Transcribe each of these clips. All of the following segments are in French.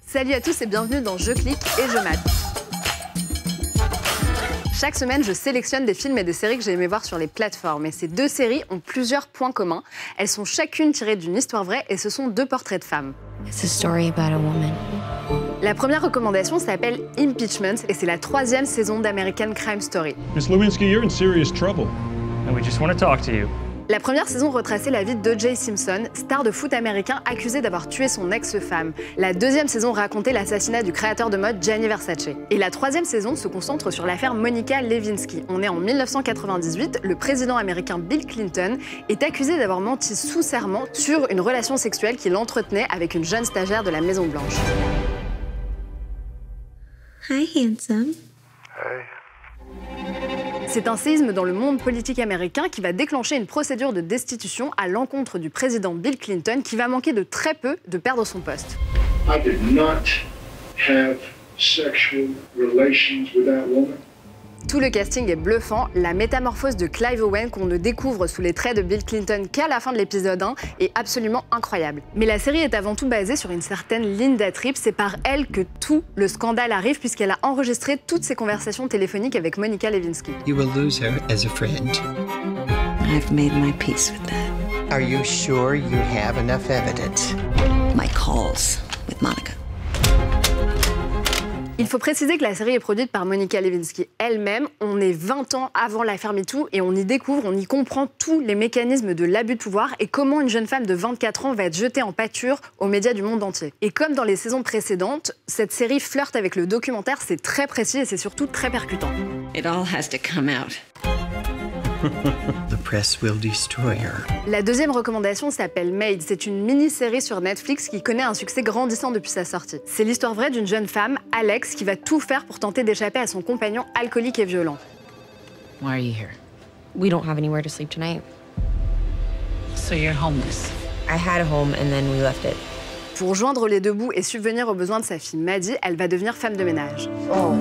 Salut à tous et bienvenue dans Je clique et je mate. Chaque semaine, je sélectionne des films et des séries que j'ai aimé voir sur les plateformes. Et ces deux séries ont plusieurs points communs. Elles sont chacune tirées d'une histoire vraie et ce sont deux portraits de femmes. It's a story about a woman. La première recommandation s'appelle Impeachment et c'est la 3e saison d'American Crime Story. Miss Lewinsky, you're in serious trouble. And we just want to talk to you. La première saison retraçait la vie d'O.J. Simpson, star de foot américain accusé d'avoir tué son ex-femme. La 2e saison racontait l'assassinat du créateur de mode Gianni Versace. Et la 3e saison se concentre sur l'affaire Monica Lewinsky. On est en 1998, le président américain Bill Clinton est accusé d'avoir menti sous serment sur une relation sexuelle qu'il entretenait avec une jeune stagiaire de la Maison-Blanche. Hi, handsome. C'est un séisme dans le monde politique américain qui va déclencher une procédure de destitution à l'encontre du président Bill Clinton qui va manquer de très peu de perdre son poste. I did not have sexual relations with that woman. Tout le casting est bluffant, la métamorphose de Clive Owen qu'on ne découvre sous les traits de Bill Clinton qu'à la fin de l'épisode 1 est absolument incroyable. Mais la série est avant tout basée sur une certaine Linda Tripp, c'est par elle que tout le scandale arrive puisqu'elle a enregistré toutes ses conversations téléphoniques avec Monica Lewinsky. You will lose her as a friend. I've made my peace with that. Are you sure you have enough evidence? My calls with Monica. Il faut préciser que la série est produite par Monica Lewinsky elle-même. On est 20 ans avant l'affaire MeToo et on y découvre, on y comprend tous les mécanismes de l'abus de pouvoir et comment une jeune femme de 24 ans va être jetée en pâture aux médias du monde entier. Et comme dans les saisons précédentes, cette série flirte avec le documentaire, c'est très précis et c'est surtout très percutant. It all has to come out. The press will destroy her. La 2e recommandation s'appelle Made. C'est une mini-série sur Netflix qui connaît un succès grandissant depuis sa sortie. C'est l'histoire vraie d'une jeune femme, Alex, qui va tout faire pour tenter d'échapper à son compagnon alcoolique et violent. Why are you here? We don't have anywhere to sleep tonight. So you're homeless. I had a home and then we left it. Pour joindre les deux bouts et subvenir aux besoins de sa fille Maddie, elle va devenir femme de ménage. Oh.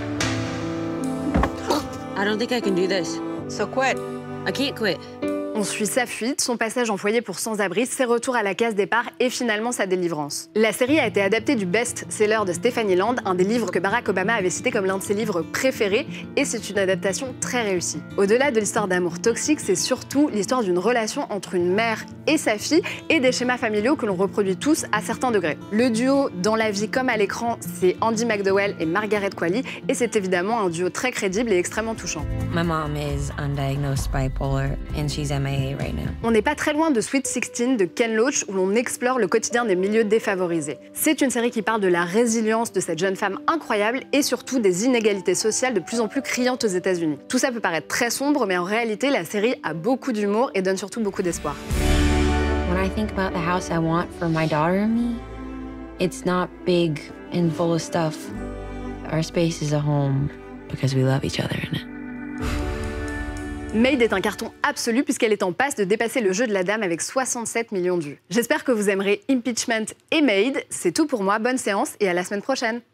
I don't think I can do this. So quit. I can't quit. On suit sa fuite, son passage en foyer pour sans-abri, ses retours à la case départ et finalement sa délivrance. La série a été adaptée du best-seller de Stephanie Land, un des livres que Barack Obama avait cité comme l'un de ses livres préférés, et c'est une adaptation très réussie. Au-delà de l'histoire d'amour toxique, c'est surtout l'histoire d'une relation entre une mère et sa fille et des schémas familiaux que l'on reproduit tous à certains degrés. Le duo dans la vie comme à l'écran, c'est Andie MacDowell et Margaret Qualley, et c'est évidemment un duo très crédible et extrêmement touchant. My mom is undiagnosed bipolar and she's MIA right now. On n'est pas très loin de Sweet 16 de Ken Loach où l'on explore le quotidien des milieux défavorisés. C'est une série qui parle de la résilience de cette jeune femme incroyable et surtout des inégalités sociales de plus en plus criantes aux États-Unis. Tout ça peut paraître très sombre, mais en réalité, la série a beaucoup d'humour et donne surtout beaucoup d'espoir. When I think about the house I want for my daughter and me, it's not big and full of stuff. Our space is a home because we love each other in it. Made est un carton absolu puisqu'elle est en passe de dépasser le jeu de la dame avec 67 millions de vues. J'espère que vous aimerez Impeachment et Made. C'est tout pour moi, bonne séance et à la semaine prochaine.